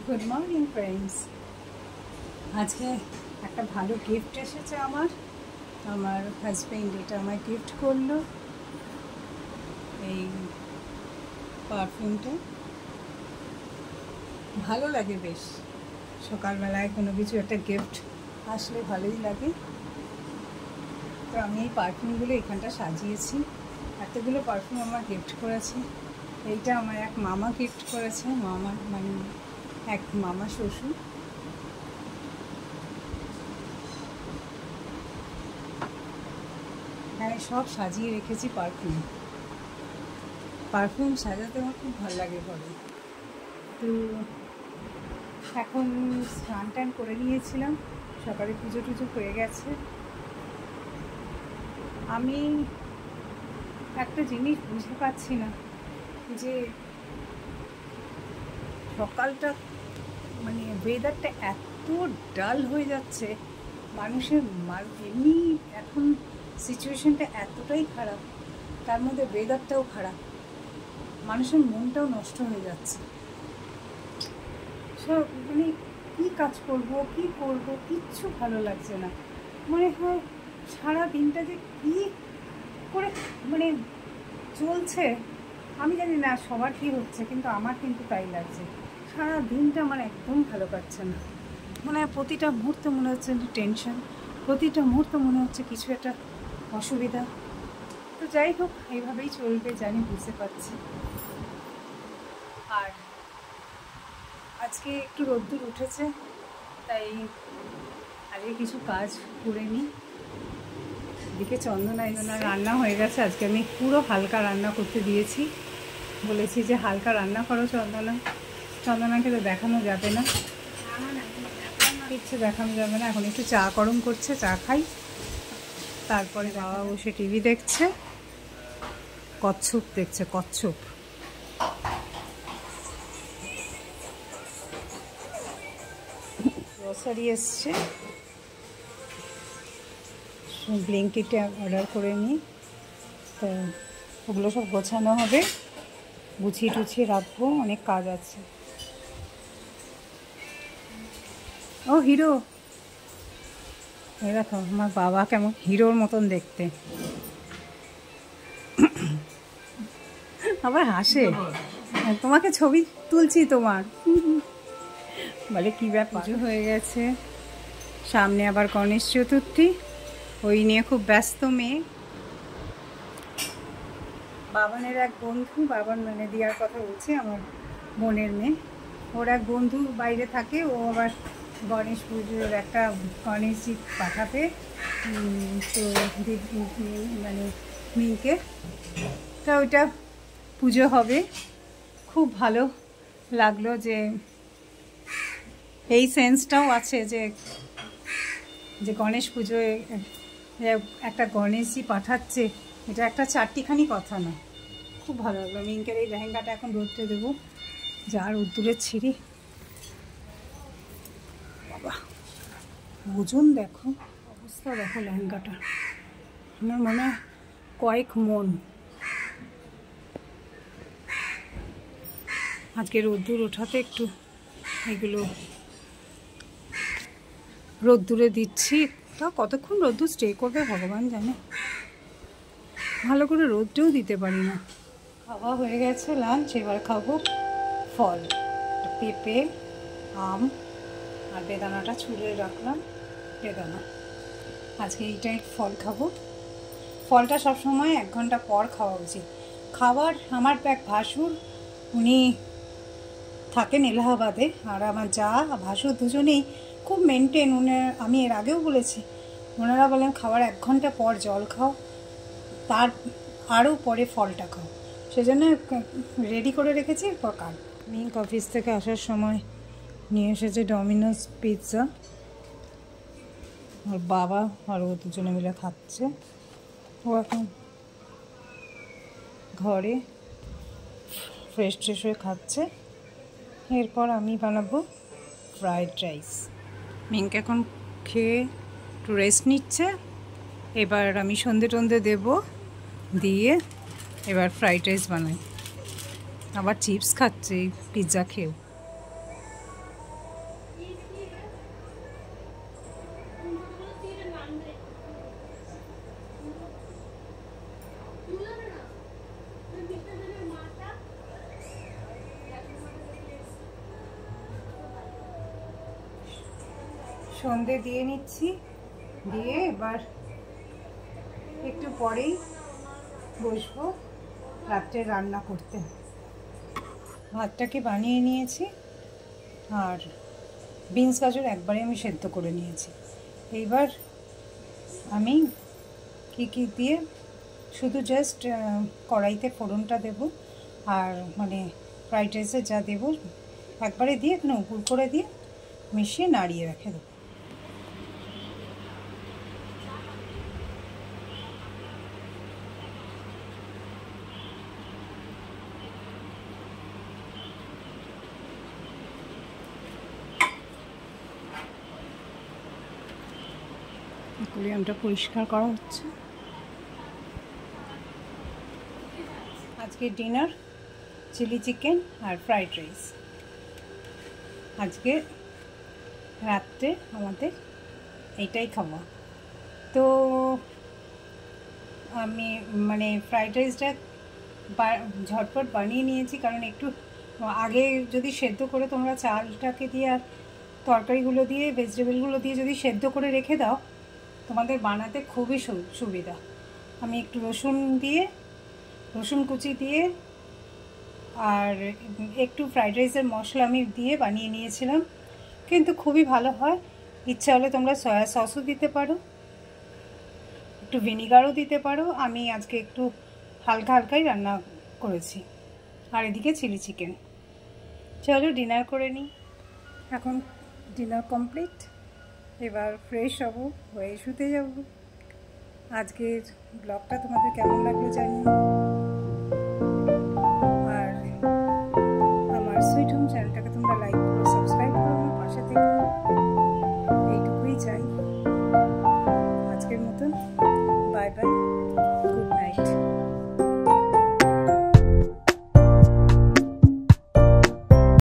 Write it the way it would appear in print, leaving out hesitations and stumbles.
Good morning friends. আজকে একটা ভালো গিফট এসেছে আমার হাজব্যান্ড এটা আমায় গিফট করলো, এই পারফিউমটা। ভালো লাগে বেশ, সকালবেলায় কোনো কিছু একটা গিফট আসলে ভালোই লাগে। তো আমি এই পারফিউমগুলো এখানটা সাজিয়েছি। এতগুলো পারফিউম আমার গিফট করেছে। এইটা আমার এক মামা গিফট করেছে, মামা মানে এক মামা শ্বশুর। এখানে সব সাজিয়ে রেখেছি পারফিউম সাজাতে আমার খুব ভালো লাগে পরে। তো এখন স্নান টান করে নিয়েছিলাম, সকালে পুজো টুজো হয়ে গেছে। আমি একটা জিনিস বুঝতে পারছি না যে সকালটা মানে ওয়েদারটা এত ডাল হয়ে যাচ্ছে, মানুষের এমনি এখন সিচুয়েশনটা এতটাই খারাপ, তার মধ্যে ওয়েদারটাও খারাপ, মানুষের মনটাও নষ্ট হয়ে যাচ্ছে। সব মানে কী কাজ করব কি করব কিচ্ছু ভালো লাগছে না। মনে হয় সারা দিনটা যে কী করে মানে চলছে আমি জানি না সবার কী হচ্ছে, কিন্তু আমার কিন্তু তাই লাগছে। সারা দিনটা আমার একদম ভালো কাটছে না, মনে হয় প্রতিটা মুহূর্তে মনে হচ্ছে টেনশন, প্রতিটা মুহূর্তে মনে হচ্ছে কিছু একটা অসুবিধা। তো যাই হোক, এইভাবেই চলবে জানি, বুঝতে পারছি। আর আজকে একটু রোদ্দুর উঠেছে, তাই আগে কিছু কাজ করে নিই। এদিকে চন্দনা রান্না হয়ে গেছে। আজকে আমি পুরো হালকা রান্না করতে দিয়েছি, বলেছি যে হালকা রান্না করো চন্দনাকে তো দেখানো যাবে না, কিচ্ছু দেখানো যাবে না। এখন একটু চা গরম করছে, চা খাই, তারপরে বাবা বসে টিভি দেখছে, কচ্ছপ দেখছে, কচ্ছপ। গ্রসারি এসছে, ব্লিঙ্কিটে অর্ডার করে নিই, তো ওগুলো সব গোছানো হবে, গুছিয়ে টুছিয়ে রাখবো, অনেক কাজ আছে। ও হিরো, এই দেখো আমার বাবা কেমন হিরোর মতন দেখতে, আবার হাসে। তোমাকে ছবি তুলছি তোমার, বলে কী ব্যাপার। পুজো হয়ে গেছে, সামনে আবার গণেশ চতুর্থী, ওই নিয়ে খুব ব্যস্ত মেয়ে। বাবানের এক বন্ধু, বাবান মানে দিয়ার কথা বলছি, আমার বোনের মেয়ে, ওর এক বন্ধু বাইরে থাকে, ও আবার গণেশ পুজোর একটা গণেশজি পাঠাবে তো মানে মিনকে, তা ওইটা পুজো হবে। খুব ভালো লাগলো যে এই সেন্সটাও আছে যে গণেশ পুজোয় একটা গণেশজি পাঠাচ্ছে, এটা একটা চারটিখানি কথা না। খুব ভালো লাগলো। মিনকের এই লেহেঙ্গাটা এখন রোদতে দেবো, যার রোদ্দুরের ছিঁড়ি, বাবা ওজন দেখো, অবস্থা দেখো লেহেঙ্গাটা, আমার মনে হয় কয়েক মন। আজকে রোদ্দুর ওঠাতে একটু এগুলো রোদ্দুরে দিচ্ছি, তা কতক্ষণ রোদ্দুর স্টে করবে ভগবান জানে, ভালো করে রোদটাও দিতে পারি না। খাওয়া হয়ে গেছে লাঞ্চ, এবার খাবো ফল, পেঁপে, আম আর বেদানাটা ছুলে রাখলাম, বেদানা। আজকে এইটাই ফল খাবো। ফলটা সবসময় 1 ঘন্টা পর খাওয়া উচিত। খাবার আমার এক ভাসুর, উনি থাকেন এলাহাবাদে, আর আমার যা ভাসুর দুজনেই খুব মেনটেন। আমি এর আগেও বলেছি, ওনারা বলেন খাবার 1 ঘন্টা পর জল খাও, তার আরও পরে ফলটা খাও, সেজন্য রেডি করে রেখেছি। এরপর মিঙ্ক অফিস থেকে আসার সময় নিয়ে এসেছে ডমিনোস পিৎজা, আর বাবা আর ও দুজনে মিলে খাচ্ছে। ও এখন ঘরে ফ্রেশ ট্রেশ হয়ে খাচ্ছে, এরপর আমি বানাবো ফ্রায়েড রাইস। মিঙ্ক এখন খেয়ে একটু রেস্ট নিচ্ছে, এবার আমি সন্ধে টন্ধে দেবো, দিয়ে এবার ফ্রাইড রাইস বানাই। আবার চিপস খাচ্ছে এই পিৎজা খেয়েও। সন্ধে দিয়ে নিচ্ছি, দিয়ে এবার একটু পরেই বসবো রাত্রে রান্না করতে। ভাতটাকে বানিয়ে নিয়েছি আর বিনস গাজর একবারে আমি সেদ্ধ করে নিয়েছি। এইবার আমি কি দিয়ে শুধু জাস্ট কড়াইতে ফোড়নটা দেব আর মানে ফ্রাইড রাইসে যা দেব একবারে দিয়ে এখানে উপর করে দিয়ে মিশিয়ে নাড়িয়ে রেখে দেবো। অ্যাকুয়ারিয়ামটা পরিষ্কার করা হচ্ছে। আজকে ডিনার চিলি চিকেন আর ফ্রাইড রাইস। আজকে রাত্রে আমাদের এইটাই খাওয়া। তো আমি মানে ফ্রাইড রাইসটা ঝটপট বানিয়ে নিয়েছি, কারণ একটু আগে যদি সেদ্ধ করে তোমরা চালটাকে দিয়ে আর তরকারিগুলো দিয়ে ভেজিটেবলগুলো দিয়ে যদি সেদ্ধ করে রেখে দাও তোমাদের বানাতে খুবই সুবিধা। আমি একটু রসুন কুচি দিয়ে আর একটু ফ্রাইড রাইসের মশলা আমি দিয়ে বানিয়ে নিয়েছিলাম, কিন্তু খুবই ভালো হয়। ইচ্ছা হলে তোমরা সয়া সসও দিতে পারো, একটু ভিনিগারও দিতে পারো। আমি আজকে একটু হালকাই রান্না করেছি। আর এদিকে চিলি চিকেন। চলো ডিনার করে নিই। এখন ডিনার কমপ্লিট, এবার ফ্রেশ হব, হয়ে শুতে যাব। আজকের ব্লগটা তোমাদের কেমন লাগলো জানি। আর আমার সুইট হোম চ্যানেলটাকে তোমরা লাইক করো, সাবস্ক্রাইব করো, আমার পাশে থেকে। এইটুকুই চাই। আজকের মতন বাই বাই।